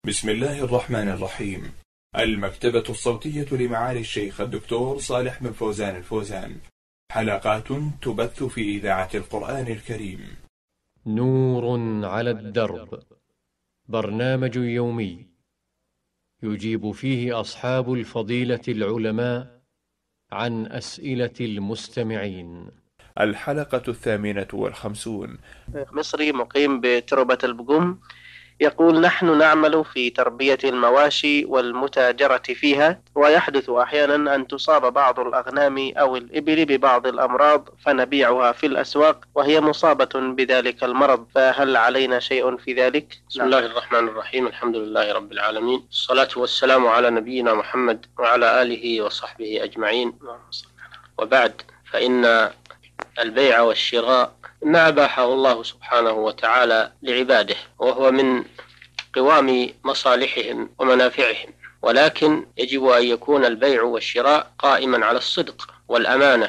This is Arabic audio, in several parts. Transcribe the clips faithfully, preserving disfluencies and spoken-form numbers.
بسم الله الرحمن الرحيم. المكتبة الصوتية لمعالي الشيخ الدكتور صالح بن فوزان الفوزان، حلقات تبث في إذاعة القرآن الكريم. نور على الدرب، برنامج يومي يجيب فيه أصحاب الفضيلة العلماء عن أسئلة المستمعين. الحلقة الثامنة والخمسون. مصري مقيم بتربة البقوم يقول: نحن نعمل في تربية المواشي والمتاجرة فيها، ويحدث أحيانا أن تصاب بعض الأغنام أو الإبل ببعض الأمراض فنبيعها في الأسواق وهي مصابة بذلك المرض، فهل علينا شيء في ذلك؟ بسم الله الرحمن الرحيم. الحمد لله رب العالمين، الصلاة والسلام على نبينا محمد وعلى آله وصحبه أجمعين، وبعد، فإن البيع والشراء ما أباحه الله سبحانه وتعالى لعباده، وهو من قوام مصالحهم ومنافعهم، ولكن يجب أن يكون البيع والشراء قائما على الصدق والأمانة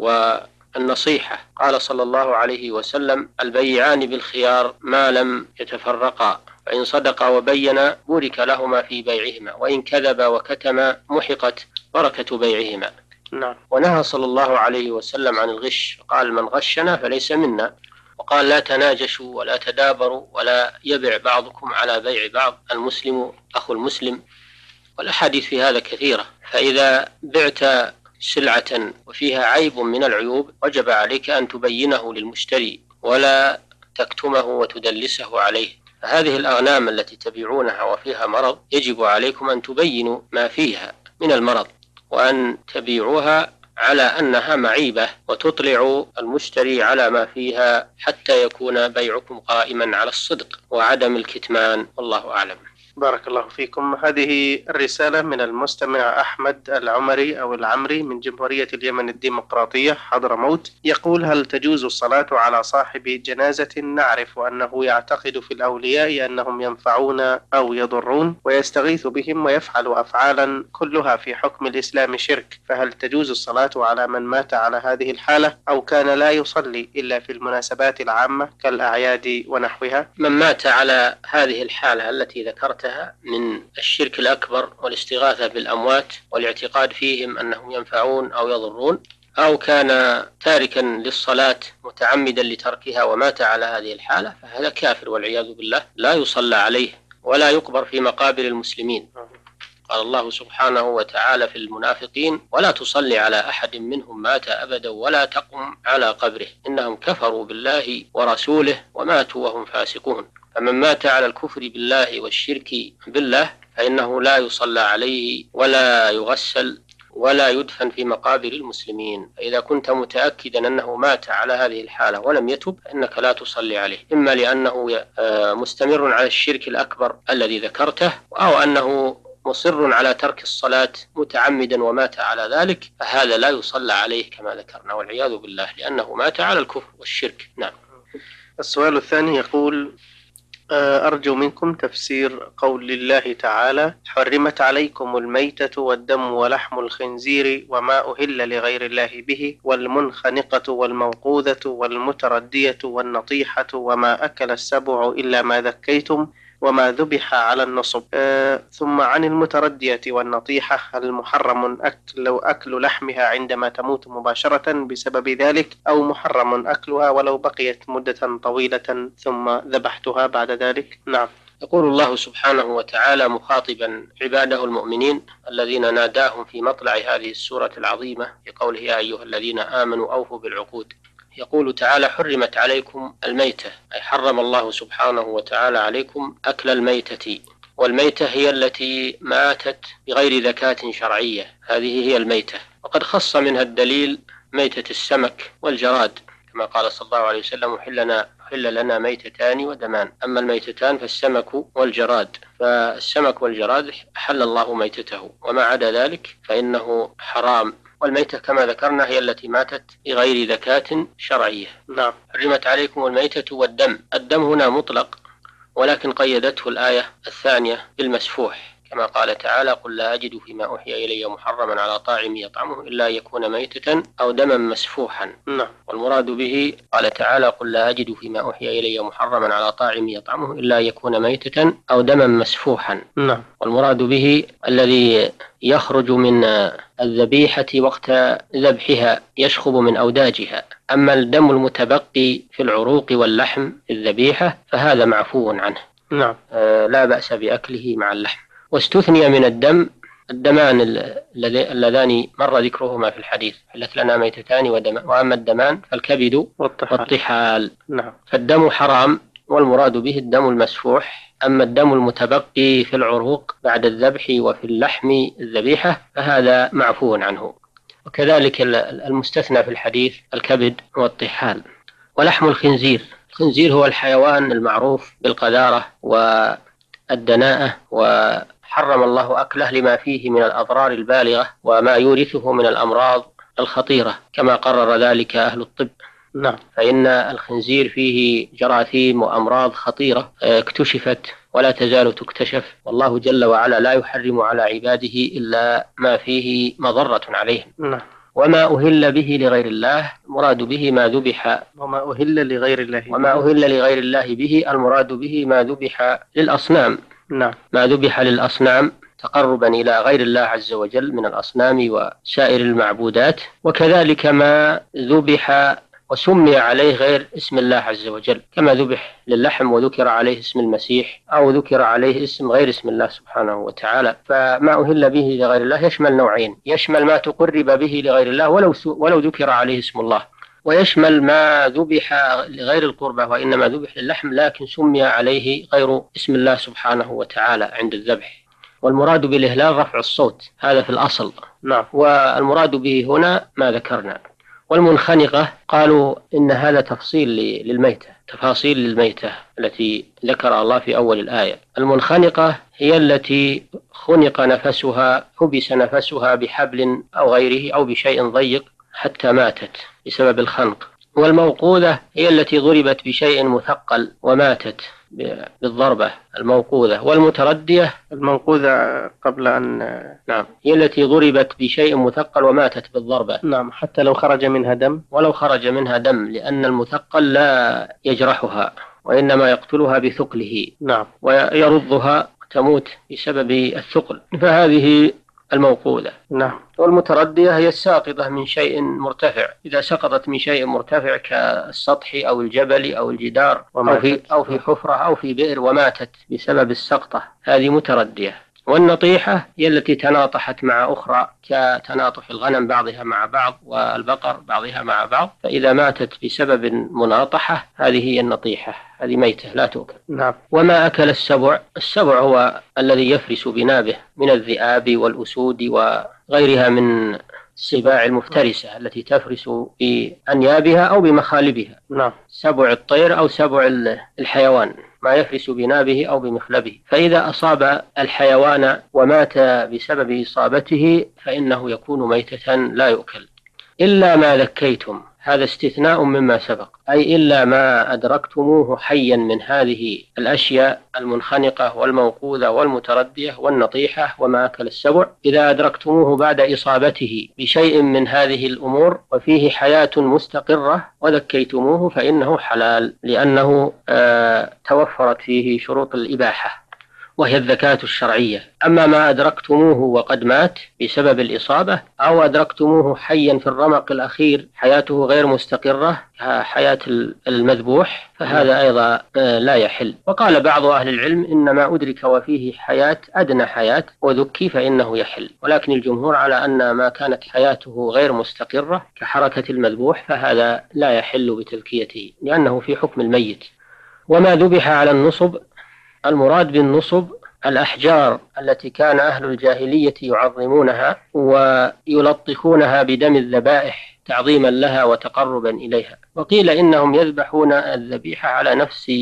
والنصيحة. قال صلى الله عليه وسلم: البيعان بالخيار ما لم يتفرقا، فإن صدقا وبينا بورك لهما في بيعهما، وإن كذبا وكتما محقت بركة بيعهما. نعم. ونهى صلى الله عليه وسلم عن الغش، قال: من غشنا فليس منا. وقال: لا تناجشوا ولا تدابروا ولا يبع بعضكم على بيع بعض، المسلم أخو المسلم. والأحاديث في هذا كثيرة. فإذا بعت سلعة وفيها عيب من العيوب وجب عليك أن تبينه للمشتري ولا تكتمه وتدلسه عليه. فهذه الأغنام التي تبيعونها وفيها مرض يجب عليكم أن تبينوا ما فيها من المرض، وأن تبيعوها على أنها معيبة، وتطلعوا المشتري على ما فيها حتى يكون بيعكم قائما على الصدق وعدم الكتمان، والله أعلم. بارك الله فيكم. هذه الرسالة من المستمع أحمد العمري أو العمري من جمهورية اليمن الديمقراطية حضرموت، يقول: هل تجوز الصلاة على صاحب جنازة نعرف أنه يعتقد في الأولياء أنهم ينفعون أو يضرون ويستغيث بهم ويفعل أفعالا كلها في حكم الإسلام شرك، فهل تجوز الصلاة على من مات على هذه الحالة أو كان لا يصلي إلا في المناسبات العامة كالأعياد ونحوها؟ من مات على هذه الحالة التي ذكرت من الشرك الأكبر والاستغاثة بالأموات والاعتقاد فيهم أنهم ينفعون أو يضرون، أو كان تاركا للصلاة متعمدا لتركها ومات على هذه الحالة، فهذا كافر والعياذ بالله، لا يصلى عليه ولا يقبر في مقابر المسلمين. قال الله سبحانه وتعالى في المنافقين: ولا تصلي على أحد منهم مات أبدا ولا تقم على قبره إنهم كفروا بالله ورسوله وماتوا وهم فاسقون. فمن مات على الكفر بالله والشرك بالله فإنه لا يصلى عليه ولا يغسل ولا يدفن في مقابر المسلمين. فإذا كنت متأكدا أنه مات على هذه الحالة ولم يتب فإنك لا تصلي عليه، إما لأنه مستمر على الشرك الأكبر الذي ذكرته، أو أنه مصر على ترك الصلاة متعمدا ومات على ذلك، فهذا لا يصلى عليه كما ذكرنا والعياذ بالله، لأنه مات على الكفر والشرك. نعم. السؤال الثاني يقول: أرجو منكم تفسير قول الله تعالى: حرمت عليكم الميتة والدم ولحم الخنزير وما أهل لغير الله به والمنخنقة والموقوذة والمتردية والنطيحة وما أكل السبع إلا ما ذكيتم وما ذبح على النصب. آه ثم عن المتردية والنطيحة: هل محرم أكل, أكل لحمها عندما تموت مباشرة بسبب ذلك، أو محرم أكلها ولو بقيت مدة طويلة ثم ذبحتها بعد ذلك؟ نعم. يقول الله سبحانه وتعالى مخاطبا عباده المؤمنين الذين ناداهم في مطلع هذه السورة العظيمة بقوله: يا أيها الذين آمنوا أوفوا بالعقود. يقول تعالى: حرمت عليكم الميتة، أي حرم الله سبحانه وتعالى عليكم أكل الميتة، والميتة هي التي ماتت بغير ذكاة شرعية، هذه هي الميتة. وقد خص منها الدليل ميتة السمك والجراد، كما قال صلى الله عليه وسلم: حل حل لنا ميتتان ودمان، أما الميتتان فالسمك والجراد، فالسمك والجراد حل الله ميتته، وما عدا ذلك فإنه حرام. والميتة كما ذكرنا هي التي ماتت بغير ذكاة شرعية. نعم. حرمت عليكم الميتة والدم. الدم هنا مطلق، ولكن قيدته الآية الثانية بالمسفوح، كما قال تعالى: قل لا أجد فيما أوحي إلي محرما على طاعم يطعمه إلا أن يكون ميتة أو دما مسفوحا. نعم. والمراد به قال تعالى: قل لا أجد فيما أوحي إلي محرما على طاعم يطعمه إلا أن يكون ميتة أو دما مسفوحا. نعم. والمراد به الذي يخرج من الذبيحة وقت ذبحها يشخب من أوداجها. أما الدم المتبقي في العروق واللحم في الذبيحة فهذا معفو عنه. نعم. آه لا بأس بأكله مع اللحم. واستثني من الدم الدمان اللذان مر ذكرهما في الحديث: حلت لنا ميتتان ودمان، وأما الدمان فالكبد والطحال. والطحال. نعم. فالدم حرام، والمراد به الدم المسفوح. أما الدم المتبقي في العروق بعد الذبح وفي اللحم الذبيحة فهذا معفو عنه. وكذلك المستثنى في الحديث الكبد والطحال. ولحم الخنزير، الخنزير هو الحيوان المعروف بالقذارة والدناءة، وحرم الله أكله لما فيه من الأضرار البالغة وما يورثه من الأمراض الخطيرة، كما قرر ذلك أهل الطب. نعم. فإن الخنزير فيه جراثيم وأمراض خطيرة اكتشفت ولا تزال تكتشف، والله جل وعلا لا يحرم على عباده إلا ما فيه مضرة عليهم. نعم. وما أهل به لغير الله، المراد به ما ذبح وما أهل لغير الله وما أهل لغير الله به المراد به ما ذبح للأصنام. نعم. ما ذبح للأصنام تقربا إلى غير الله عز وجل من الأصنام وسائر المعبودات، وكذلك ما ذبح وسمي عليه غير اسم الله عز وجل، كما ذبح للحم وذكر عليه اسم المسيح أو ذكر عليه اسم غير اسم الله سبحانه وتعالى. فما أهل به لغير الله يشمل نوعين: يشمل ما تقرب به لغير الله ولو ولو ذكر عليه اسم الله، ويشمل ما ذبح لغير القربة وإنما ذبح للحم لكن سمي عليه غير اسم الله سبحانه وتعالى عند الذبح. والمراد بالإهلال رفع الصوت، هذا في الأصل. نعم. والمراد به هنا ما ذكرنا. والمنخنقة قالوا إن هذا تفصيل للميتة، تفاصيل للميتة التي ذكر الله في أول الآية. المنخنقة هي التي خنق نفسها، حبس نفسها بحبل أو غيره أو بشيء ضيق حتى ماتت بسبب الخنق. والموقوذة هي التي ضربت بشيء مثقل وماتت بالضربة الموقوذة. والمتردية الموقوذة قبل أن نعم هي التي ضربت بشيء مثقل وماتت بالضربة. نعم. حتى لو خرج منها دم، ولو خرج منها دم، لأن المثقل لا يجرحها وإنما يقتلها بثقله. نعم. ويرضها تموت بسبب الثقل، فهذه الموقوذة. نعم. والمتردية هي الساقطة من شيء مرتفع، إذا سقطت من شيء مرتفع كالسطح أو الجبل أو الجدار أو في, أو في حفرة أو في بئر وماتت بسبب السقطة، هذه متردية. والنطيحة هي التي تناطحت مع أخرى كتناطح الغنم بعضها مع بعض والبقر بعضها مع بعض، فإذا ماتت بسبب مناطحة هذه هي النطيحة، هذه ميتة لا تؤكل. نعم. وما أكل السبع، السبع هو الذي يفرس بنابه من الذئاب والأسود وغيرها من السباع المفترسة التي تفرس بأنيابها أو بمخالبها. نعم. سبع الطير أو سبع الحيوان، ما يفرس بنابه أو بمخلبه. فإذا أصاب الحيوان ومات بسبب إصابته فإنه يكون ميتة لا يؤكل. إلا ما ذكيتم، هذا استثناء مما سبق، أي إلا ما أدركتموه حيا من هذه الأشياء المنخنقة والموقوذة والمتردية والنطيحة وما أكل السبع، إذا أدركتموه بعد إصابته بشيء من هذه الأمور وفيه حياة مستقرة وذكيتموه فإنه حلال، لأنه آه توفرت فيه شروط الإباحة وهي الذكاة الشرعية. أما ما أدركتموه وقد مات بسبب الإصابة أو أدركتموه حيا في الرمق الأخير حياته غير مستقرة حياة المذبوح فهذا أيضا لا يحل. وقال بعض أهل العلم إن ما أدرك وفيه حياة أدنى حياة وذكي فإنه يحل، ولكن الجمهور على أن ما كانت حياته غير مستقرة كحركة المذبوح فهذا لا يحل بتذكيته لأنه في حكم الميت. وما ذبح على النصب، المراد بالنصب الأحجار التي كان أهل الجاهلية يعظمونها ويلطخونها بدم الذبائح تعظيما لها وتقربا إليها. وقيل إنهم يذبحون الذبيحة على نفس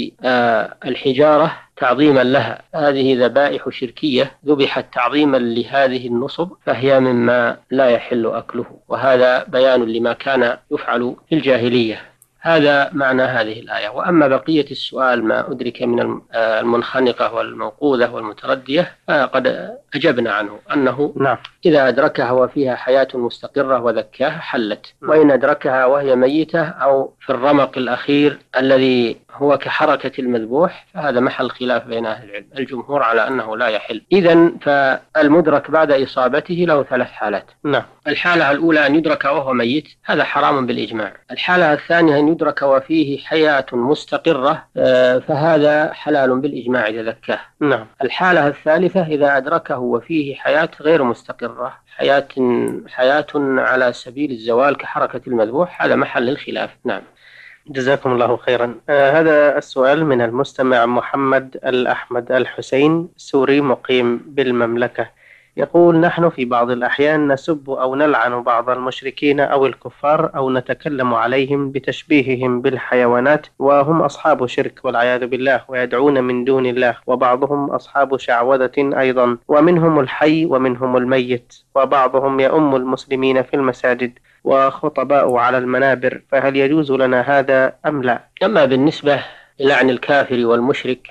الحجارة تعظيما لها، هذه ذبائح شركية ذبحت تعظيما لهذه النصب فهي مما لا يحل أكله، وهذا بيان لما كان يفعل في الجاهلية. هذا معنى هذه الآية. وأما بقية السؤال ما أدرك من المنخنقة والموقوذة والمتردية فقد أجبنا عنه، أنه نعم. إذا أدركها وفيها حياة مستقرة وذكاها حلت، وإن أدركها وهي ميتة أو في الرمق الأخير الذي هو كحركة المذبوح فهذا محل خلاف بين أهل العلم. الجمهور على أنه لا يحل. إذن فالمدرك بعد إصابته له ثلاث حالات. نعم. الحالة الأولى أن يدرك وهو ميت، هذا حرام بالإجماع. الحالة الثانية أن يدرك وفيه حياة مستقرة، فهذا حلال بالإجماع إذا ذكاه. نعم. الحالة الثالثة إذا أدركه وفيه حياة غير مستقرة، حياة حياة على سبيل الزوال كحركة المذبوح، هذا محل الخلاف. نعم. جزاكم الله خيرا. آه هذا السؤال من المستمع محمد الأحمد الحسين، سوري مقيم بالمملكة، يقول: نحن في بعض الأحيان نسب أو نلعن بعض المشركين أو الكفار أو نتكلم عليهم بتشبيههم بالحيوانات، وهم أصحاب شرك والعياذ بالله ويدعون من دون الله، وبعضهم أصحاب شعوذة أيضا، ومنهم الحي ومنهم الميت، وبعضهم يؤم المسلمين في المساجد وخطباء على المنابر، فهل يجوز لنا هذا أم لا؟ أما بالنسبة للعن الكافر والمشرك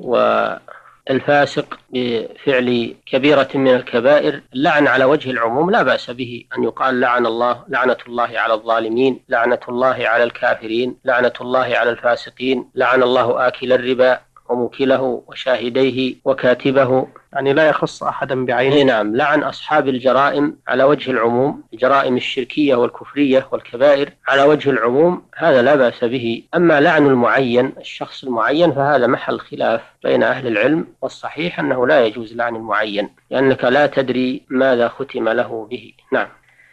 والفاسق بفعل كبيرة من الكبائر، اللعن على وجه العموم لا بأس به، أن يقال لعن الله، لعنة الله على الظالمين، لعنة الله على الكافرين، لعنة الله على الفاسقين، لعن الله آكل الربا وموكله وشاهديه وكاتبه، يعني لا يخص أحدا بعينه. نعم. لعن أصحاب الجرائم على وجه العموم، الجرائم الشركية والكفرية والكبائر على وجه العموم، هذا لا بأس به. أما لعن المعين، الشخص المعين، فهذا محل خلاف بين أهل العلم، والصحيح أنه لا يجوز لعن المعين، لأنك لا تدري ماذا ختم له به. نعم.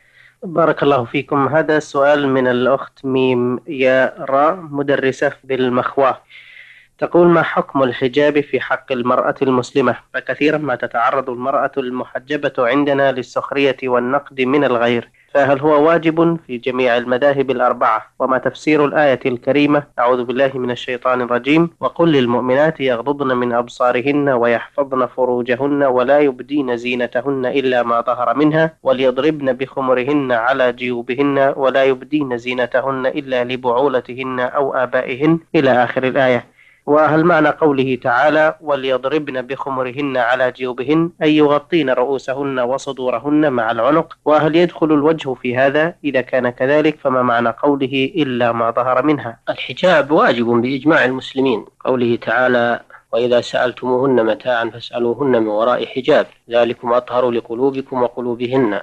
بارك الله فيكم. هذا سؤال من الأخت ميم يا را، مدرسة بالمخواه، تقول: ما حكم الحجاب في حق المرأة المسلمة؟ فكثيرا ما تتعرض المرأة المحجبة عندنا للسخرية والنقد من الغير، فهل هو واجب في جميع المذاهب الأربعة؟ وما تفسير الآية الكريمة: أعوذ بالله من الشيطان الرجيم، وقل للمؤمنات يغضضن من أبصارهن ويحفظن فروجهن ولا يبدين زينتهن إلا ما ظهر منها وليضربن بخمرهن على جيوبهن ولا يبدين زينتهن إلا لبعولتهن أو آبائهن، إلى آخر الآية. وهل معنى قوله تعالى وليضربن بخمرهن على جيوبهن أي يغطين رؤوسهن وصدورهن مع العنق؟ وهل يدخل الوجه في هذا؟ إذا كان كذلك فما معنى قوله إلا ما ظهر منها؟ الحجاب واجب بإجماع المسلمين، قوله تعالى: وإذا سألتموهن متاعا فاسألوهن من وراء حجاب ذلكم أطهر لقلوبكم وقلوبهن.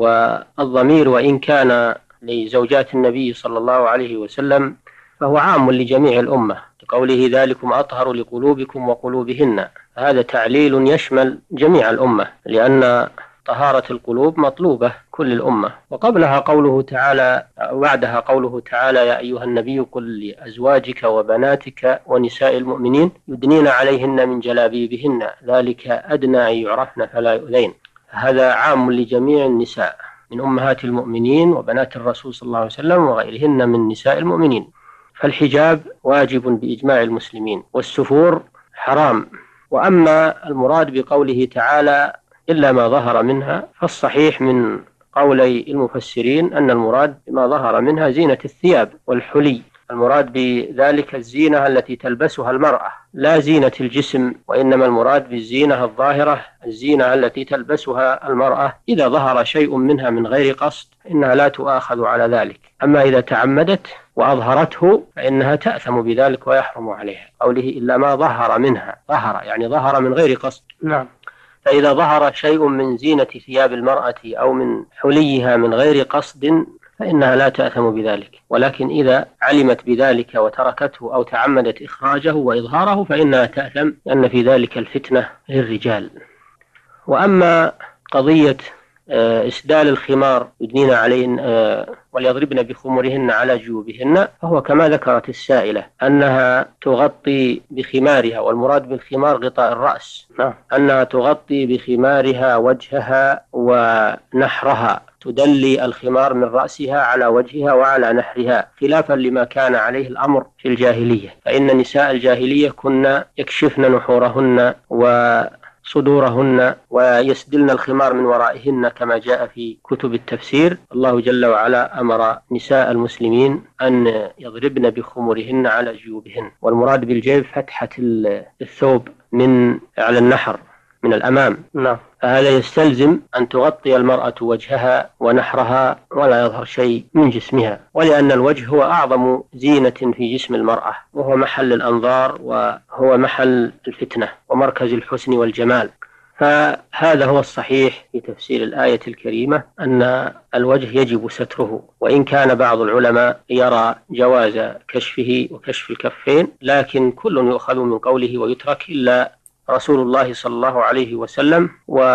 والضمير وإن كان لزوجات النبي صلى الله عليه وسلم فهو عام لجميع الأمة، قوله ذلكم أطهر لقلوبكم وقلوبهن، هذا تعليل يشمل جميع الأمة، لأن طهارة القلوب مطلوبة كل الأمة. وقبلها قوله تعالى، وبعدها قوله تعالى: يا أيها النبي قل لأزواجك وبناتك ونساء المؤمنين يدنين عليهن من جلابيبهن ذلك أدنى أن يعرفن فلا يؤذين. هذا عام لجميع النساء من أمهات المؤمنين وبنات الرسول صلى الله عليه وسلم وغيرهن من نساء المؤمنين. فالحجاب واجب بإجماع المسلمين، والسفور حرام. وأما المراد بقوله تعالى إلا ما ظهر منها، فالصحيح من قولي المفسرين أن المراد بما ظهر منها زينة الثياب والحلي، المراد بذلك الزينة التي تلبسها المرأة لا زينة الجسم، وإنما المراد بالزينة الظاهرة الزينة التي تلبسها المرأة إذا ظهر شيء منها من غير قصد إنها لا تؤاخذ على ذلك. أما إذا تعمدت وأظهرته فإنها تأثم بذلك ويحرم عليها، قوله إلا ما ظهر منها، ظهر يعني ظهر من غير قصد. نعم. فإذا ظهر شيء من زينة ثياب المرأة أو من حليها من غير قصد فإنها لا تأثم بذلك، ولكن إذا علمت بذلك وتركته أو تعمدت إخراجه وإظهاره فإنها تأثم، لأن في ذلك الفتنة للرجال. وأما قضية إسدال الخمار يدنين عليهن وليضربن بخمرهن على جيوبهن، فهو كما ذكرت السائلة أنها تغطي بخمارها، والمراد بالخمار غطاء الرأس، أنها تغطي بخمارها وجهها ونحرها، تدلي الخمار من رأسها على وجهها وعلى نحرها، خلافا لما كان عليه الأمر في الجاهلية، فإن نساء الجاهلية كن يكشفن نحورهن و صدورهن ويسدلن الخمار من ورائهن كما جاء في كتب التفسير. الله جل وعلا أمر نساء المسلمين أن يضربن بخمورهن على جيوبهن، والمراد بالجيب فتحة الثوب من على النحر من الأمام. نعم. هذا يستلزم أن تغطي المرأة وجهها ونحرها ولا يظهر شيء من جسمها، ولأن الوجه هو أعظم زينة في جسم المرأة، وهو محل الأنظار وهو محل الفتنة ومركز الحسن والجمال. فهذا هو الصحيح في تفسير الآية الكريمة، أن الوجه يجب ستره، وإن كان بعض العلماء يرى جواز كشفه وكشف الكفين، لكن كل يؤخذ من قوله ويترك إلا رسول الله صلى الله عليه وسلم،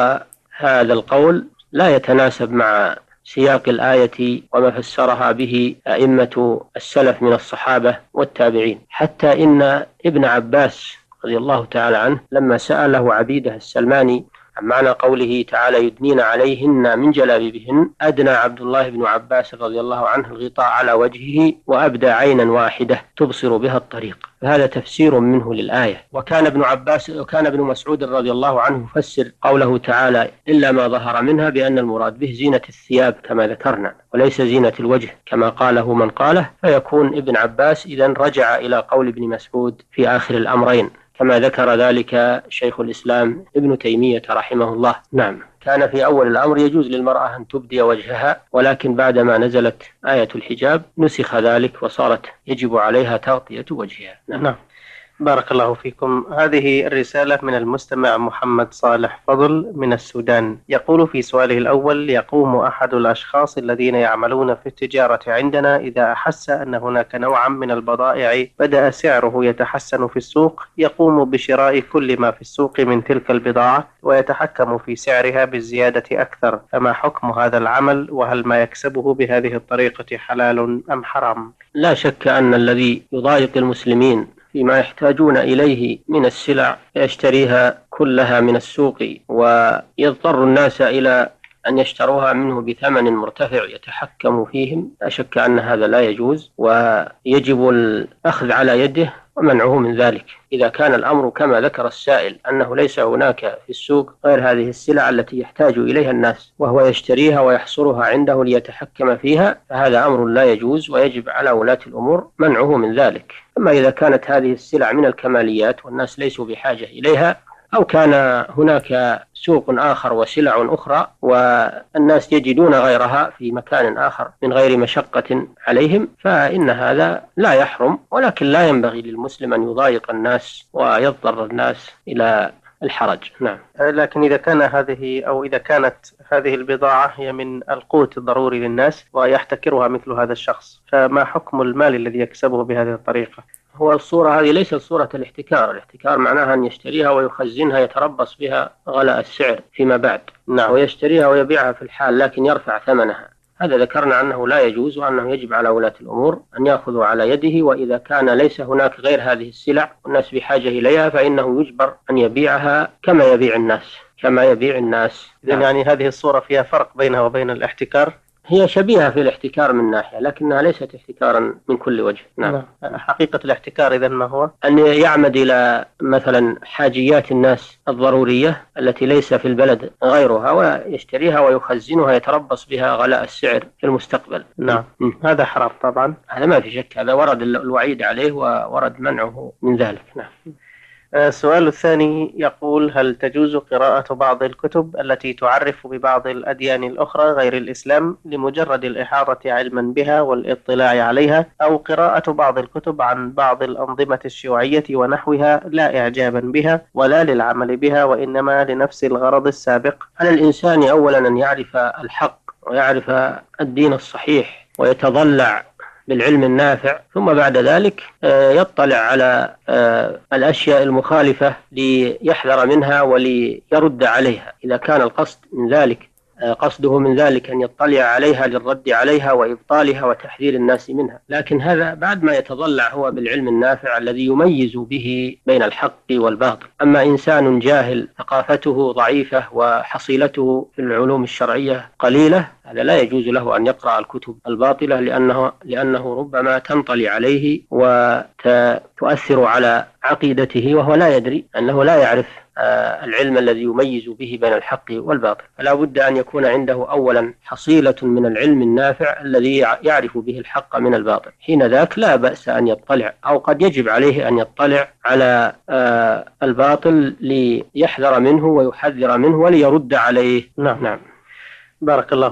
وهذا القول لا يتناسب مع سياق الآية وما فسرها به أئمة السلف من الصحابة والتابعين. حتى إن ابن عباس رضي الله تعالى عنه لما سأله عبيده السلماني عن معنى قوله تعالى يدنين عليهن من جلابيبهن، أدنى عبد الله بن عباس رضي الله عنه الغطاء على وجهه وأبدى عينا واحدة تبصر بها الطريق. فهذا تفسير منه للآية. وكان ابن عباس وكان ابن مسعود رضي الله عنه يفسر قوله تعالى إلا ما ظهر منها بأن المراد به زينة الثياب كما ذكرنا، وليس زينة الوجه كما قاله من قاله، فيكون ابن عباس إذن رجع إلى قول ابن مسعود في آخر الأمرين كما ذكر ذلك شيخ الإسلام ابن تيمية رحمه الله. نعم. كان في أول الأمر يجوز للمرأة أن تبدي وجهها، ولكن بعدما نزلت آية الحجاب نسخ ذلك وصارت يجب عليها تغطية وجهها. نعم. نعم. بارك الله فيكم. هذه الرسالة من المستمع محمد صالح فضل من السودان، يقول في سؤاله الأول: يقوم أحد الأشخاص الذين يعملون في التجارة عندنا إذا أحس أن هناك نوعا من البضائع بدأ سعره يتحسن في السوق يقوم بشراء كل ما في السوق من تلك البضاعة ويتحكم في سعرها بالزيادة أكثر، فما حكم هذا العمل؟ وهل ما يكسبه بهذه الطريقة حلال أم حرام؟ لا شك أن الذي يضايق المسلمين فيما يحتاجون إليه من السلع يشتريها كلها من السوق ويضطر الناس إلى أن يشتروها منه بثمن مرتفع يتحكم فيهم، لا شك أن هذا لا يجوز، ويجب الأخذ على يده ومنعه من ذلك. إذا كان الأمر كما ذكر السائل أنه ليس هناك في السوق غير هذه السلع التي يحتاج إليها الناس وهو يشتريها ويحصرها عنده ليتحكم فيها، فهذا أمر لا يجوز، ويجب على ولاة الأمور منعه من ذلك. أما إذا كانت هذه السلع من الكماليات والناس ليسوا بحاجة إليها، أو كان هناك سوق آخر وسلع أخرى والناس يجدون غيرها في مكان آخر من غير مشقة عليهم، فإن هذا لا يحرم، ولكن لا ينبغي للمسلم أن يضايق الناس ويضطر الناس إلى الحرج. نعم. لكن إذا كان هذه أو إذا كانت هذه البضاعة هي من القوت الضروري للناس ويحتكرها مثل هذا الشخص، فما حكم المال الذي يكسبه بهذه الطريقة؟ هو الصورة هذه ليست صورة الاحتكار. الاحتكار معناها أن يشتريها ويخزنها يتربص بها غلاء السعر فيما بعد. نعم. ويشتريها ويبيعها في الحال لكن يرفع ثمنها، هذا ذكرنا أنه لا يجوز، وأنه يجب على ولاة الأمور أن يأخذوا على يده. وإذا كان ليس هناك غير هذه السلع والناس بحاجة إليها فإنه يجبر أن يبيعها كما يبيع الناس كما يبيع الناس. نعم. يعني هذه الصورة فيها فرق بينها وبين الاحتكار؟ هي شبيهة في الاحتكار من ناحية، لكنها ليست احتكارا من كل وجه. نعم. حقيقة الاحتكار إذن ما هو؟ أن يعمد إلى مثلا حاجيات الناس الضرورية التي ليس في البلد غيرها ويشتريها ويخزنها يتربص بها غلاء السعر في المستقبل. نعم. م. هذا حرام طبعا، هذا ما في شك، هذا ورد الوعيد عليه وورد منعه من ذلك. نعم. السؤال الثاني يقول: هل تجوز قراءة بعض الكتب التي تعرف ببعض الأديان الأخرى غير الإسلام لمجرد الإحاطة علما بها والاطلاع عليها، أو قراءة بعض الكتب عن بعض الأنظمة الشيوعية ونحوها لا إعجابا بها ولا للعمل بها وإنما لنفس الغرض السابق؟ على الإنسان أولا أن يعرف الحق ويعرف الدين الصحيح ويتضلع بالعلم النافع، ثم بعد ذلك يطلع على الأشياء المخالفة ليحذر منها وليرد عليها. إذا كان القصد من ذلك قصده من ذلك أن يطلع عليها للرد عليها وإبطالها وتحذير الناس منها، لكن هذا بعد ما يتضلع هو بالعلم النافع الذي يميز به بين الحق والباطل. أما إنسان جاهل ثقافته ضعيفة وحصيلته في العلوم الشرعية قليلة، هذا لا يجوز له أن يقرأ الكتب الباطلة لأنه, لأنه ربما تنطلي عليه وتؤثر على عقيدته وهو لا يدري، أنه لا يعرف العلم الذي يميز به بين الحق والباطل. فلا بد أن يكون عنده أولا حصيلة من العلم النافع الذي يعرف به الحق من الباطل، حين ذاك لا بأس أن يطلع، أو قد يجب عليه أن يطلع على الباطل ليحذر منه ويحذر منه وليرد عليه. نعم. نعم. بارك الله